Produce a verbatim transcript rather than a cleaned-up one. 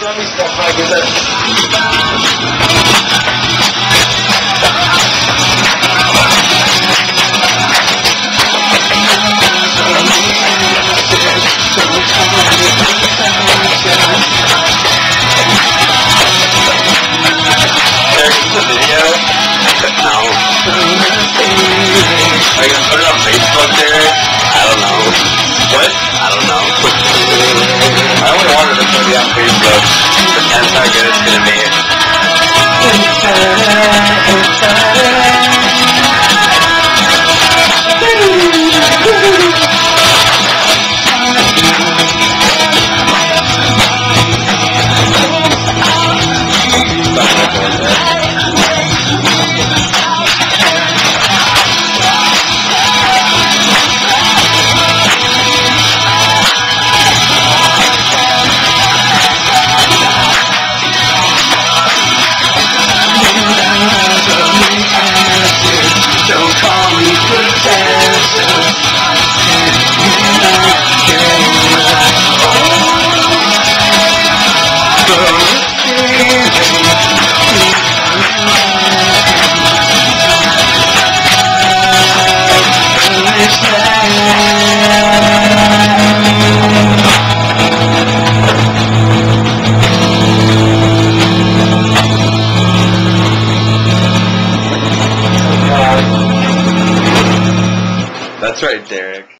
let me step back in there. Are you gonna put it on Facebook there? I don't know. What? I don't know. I only wanted to put it on Facebook, but that's how good it's gonna be.